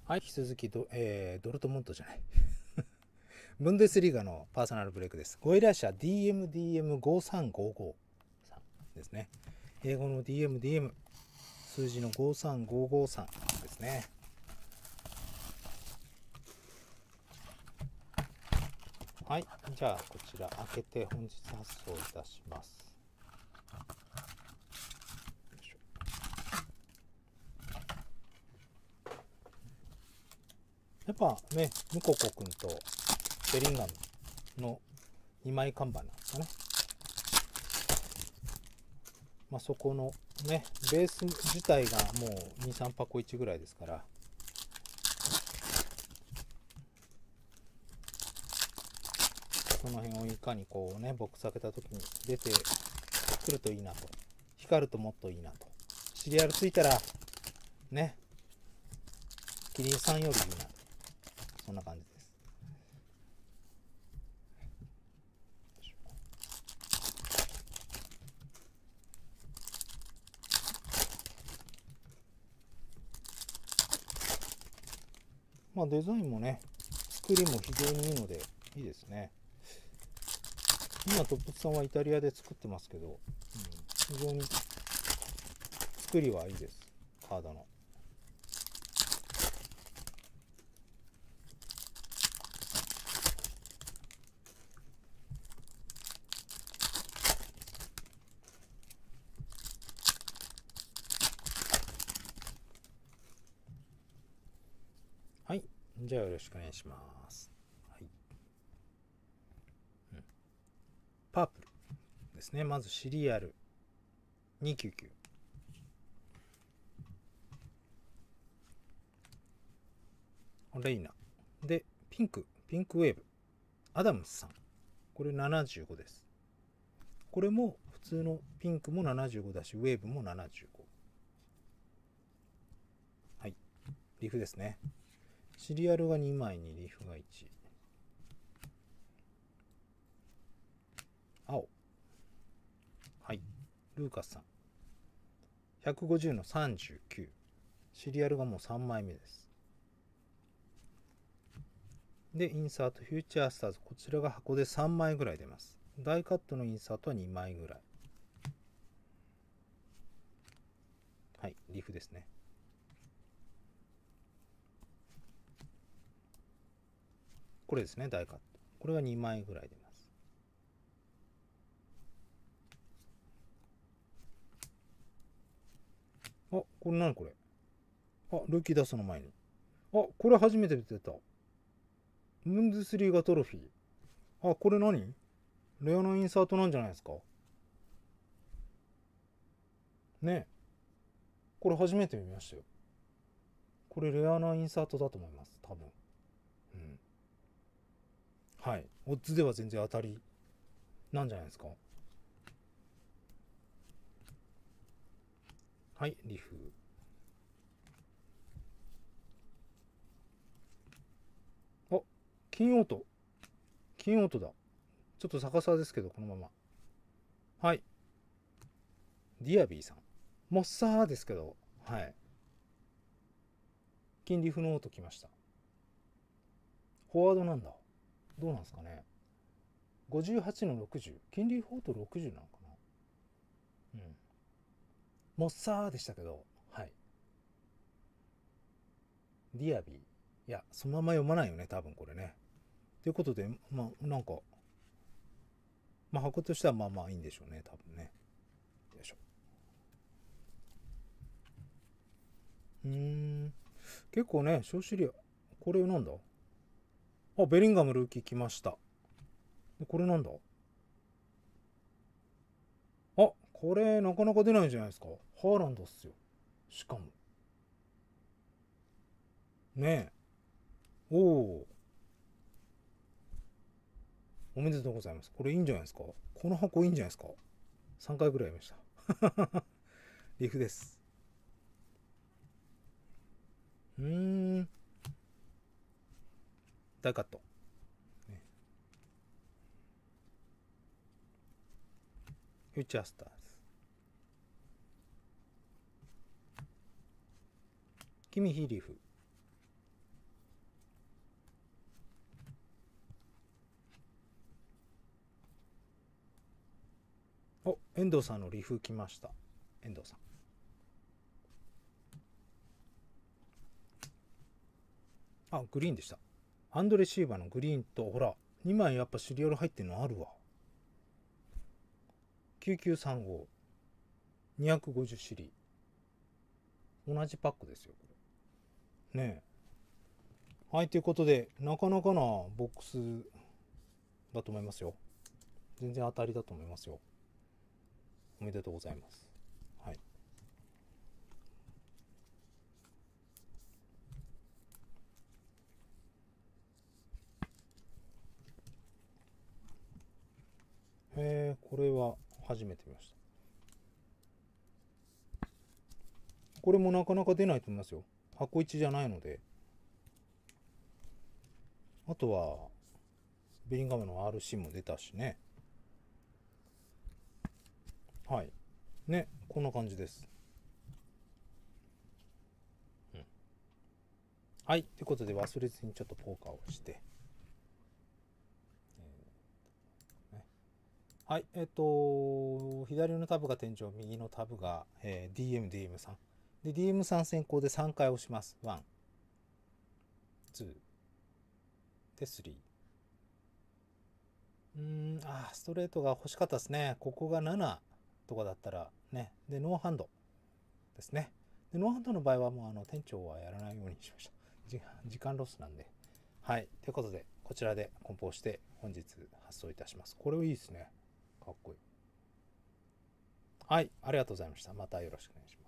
はい、引き続きドルトムントじゃない。ブンデスリーガのパーソナルブレイクです。ご依頼者 DMDM5355 さんですね。英語の DMDM、数字の53553さんですね。はい、じゃあこちら開けて本日発送いたします。やっぱね、ムココ君とベリンガムの2枚看板なんですかね。まあ、そこのね、ベース自体がもう2、3箱1ぐらいですから、その辺をいかにこうね、ボックス開けた時に出てくるといいなと。光るともっといいなと。シリアルついたら、ね、キリンさんよりいいなと。そんな感じです。まあデザインもね、作りも非常にいいので、いいですね。今トップスさんはイタリアで作ってますけど、非常に作りはいいです。カードの。はい。じゃあよろしくお願いします。はい。パープルですね。まずシリアル299。レイナ。で、ピンクウェーブ。アダムスさん。これ75です。これも普通のピンクも75だし、ウェーブも75。はい。リーフですね。シリアルが2枚にリーフが1。青。はい。ルーカスさん。150の39。シリアルがもう3枚目です。で、インサート、フューチャースターズ。こちらが箱で3枚ぐらい出ます。ダイカットのインサートは2枚ぐらい。はい。リーフですね。これですね、ダイカット。これが2枚ぐらい出ます。あ、これ何これ。あ、ルーキーダストの前に。あ、これ初めて出た。ムンズスリーガトロフィー。あ、これ何レアなインサートなんじゃないですかね。これ初めて見ましたよ。これレアなインサートだと思います。多分。うん。はい。オッズでは全然当たりなんじゃないですか。はい、リフ。あ、金オート。金オートだ。ちょっと逆さですけど、このまま。はい。ディアビーさん。モッサーですけど、はい。金リフのオート来ました。フォワードなんだ。どうなんですかね。58の60。金利フォート60なのかな。うん。モッサーでしたけど、はい。ディアビー。いや、そのまま読まないよね、多分これね。ということで、まあ、なんか、まあ、箱としてはまあまあいいんでしょうね、多分ね。よいしょ。結構ね、小シリア。これなんだ。あ、ベリンガムルーキー来ました。これなんだ。あ、これなかなか出ないんじゃないですか。ハーランドっすよ。しかも。ねえ。おお。おめでとうございます。これいいんじゃないですか。この箱いいんじゃないですか。3回ぐらいやりました。リフです。大カット。ね、フューチャースターズ。キミヒリフ。 遠藤さんのリフ来ました。遠藤さん。あ、グリーンでした。アンドレシーバーのグリーンと、ほら、2枚やっぱシリアル入ってるのあるわ。9935。250シリ。同じパックですよ、これ。ねえ。はい、ということで、なかなかなボックスだと思いますよ。全然当たりだと思いますよ。おめでとうございます。はい。これは初めて見ました。これもなかなか出ないと思いますよ。箱1じゃないので。あとは、ベリンガムの RC も出たしね。はい。ね、こんな感じです。うん。はい。ということで、忘れずにちょっとポーカーをして。はい。左のタブが天井、右のタブが、DM、DM3。で、DM3 先行で3回押します。1、2、で、3。ストレートが欲しかったですね。ここが7とかだったらね。で、ノーハンドですね。で、ノーハンドの場合はもう店長はやらないようにしました。時間ロスなんで。はい。ということで、こちらで梱包して本日発送いたします。これいいですね。かっこいい。はい。ありがとうございました。またよろしくお願いします。